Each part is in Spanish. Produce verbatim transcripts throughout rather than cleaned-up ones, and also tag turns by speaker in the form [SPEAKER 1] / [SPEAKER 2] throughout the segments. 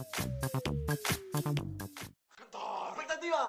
[SPEAKER 1] ¡Expectativa!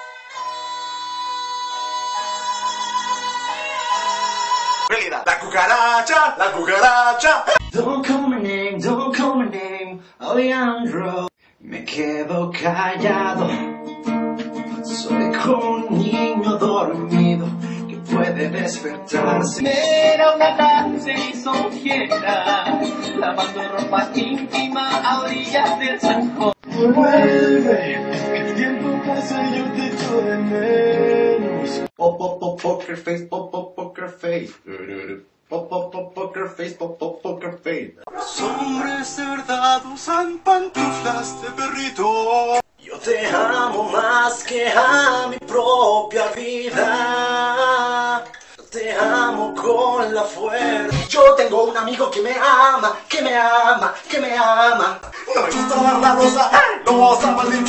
[SPEAKER 1] Realidad. La cucaracha, la cucaracha.
[SPEAKER 2] Don't call my name, don't call my name, Alejandro. Me quedo callado. Soy como un niño dormido que puede despertarse.
[SPEAKER 3] Pero Catán se hizo fiera, lavando ropa íntima a orillas del Sanjón.
[SPEAKER 2] Vuelve, el tiempo pasa y yo te echo de menos. Pop, pop, pop, poker face, pop, pop, poker face. Pop, pop, pop, poker face, pop, pop, poker face.
[SPEAKER 1] Los hombres de verdad usan pantuflas de perrito.
[SPEAKER 2] Yo te amo más que a mi propia vida. Yo te amo con la fuerza. Yo tengo un amigo que me ama, que me ama, que me ama.
[SPEAKER 1] No me gusta dar la rosa, rosa maldita.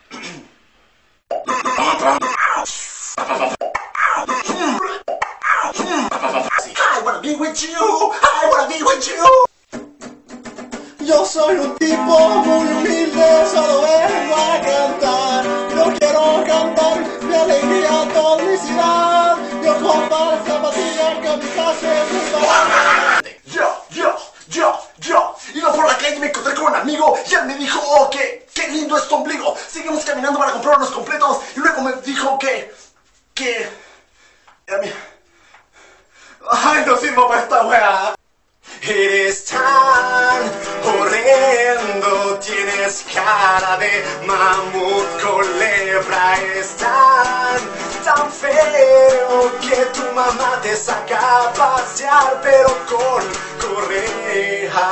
[SPEAKER 2] I wanna be with you, I wanna be with you. Yo soy un tipo muy humilde, solo vengo a cantar. Yo quiero cantar mi alegría, felicidad. Yo compro zapatillas que mi casa es mi bar.
[SPEAKER 1] Yo, yo, yo, yo. Iba por la calle y me encontré con un amigo y él me dijo, oh, que, qué lindo es tu ombligo. Seguimos caminando para comprar unos completos y luego me dijo que, que, a mí, ay, no sirvo para esta wea.
[SPEAKER 2] Eres tan horrendo, tienes cara de mamut con lepra. Es tan, tan feo que tu mamá te saca a pasear, pero con correja.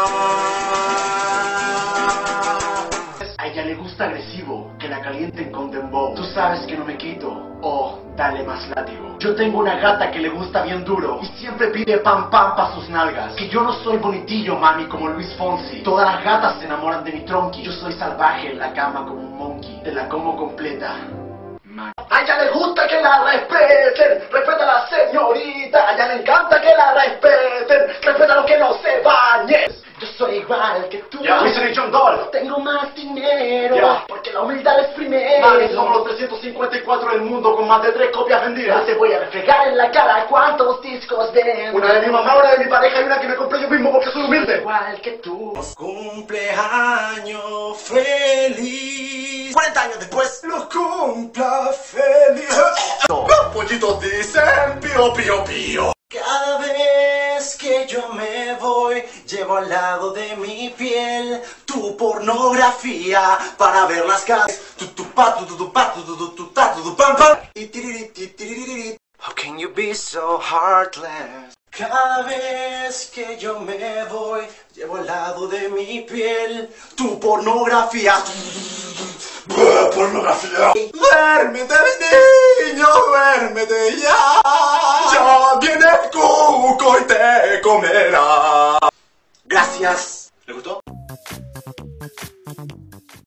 [SPEAKER 3] A ella le gusta agresivo, que la calienten con dembow. Tú sabes que no me quito, oh, dale más látigo. Yo tengo una gata que le gusta bien duro y siempre pide pam pam pa' sus nalgas. Que yo no soy bonitillo, mami, como Luis Fonsi. Todas las gatas se enamoran de mi tronqui. Yo soy salvaje en la cama como un monkey. Te la como completa. A ella le gusta que la respeten, respeta a la señorita. A ella le encanta que la respeten, respeta a los que no se bañen. Yo soy igual que tú.
[SPEAKER 1] Ya, Wisin y John Doll.
[SPEAKER 3] Tengo más dinero,
[SPEAKER 1] Ya.
[SPEAKER 3] porque la humildad es primero.
[SPEAKER 1] Mami, somos los trescientos cincuenta y cuatro del mundo con más de tres copias vendidas.
[SPEAKER 3] Ya te voy a reflejar en la cara cuántos discos vendo.
[SPEAKER 1] Una de mi mamá, una de mi pareja y una que me compré yo mismo porque soy humilde.
[SPEAKER 3] Igual que tú.
[SPEAKER 2] Cumpleaños feliz.
[SPEAKER 1] cuarenta años después, los cumpla feliz. Los pollitos dicen pío, pío, pío.
[SPEAKER 2] Cada vez que yo me voy, llevo al lado de mi piel tu pornografía para ver las caras. Tu tu pa tu tu tu pa tu tu tu tu ta tu tu pam pam. How can you be so heartless? Cada vez que yo me voy, llevo al lado de mi piel tu pornografía.
[SPEAKER 1] ¡Buah, pornografía! ¡Duérmete, niño! ¡Duérmete ya! ¡Ya viene el cuco y te comerá!
[SPEAKER 2] Gracias.
[SPEAKER 1] ¿Le gustó?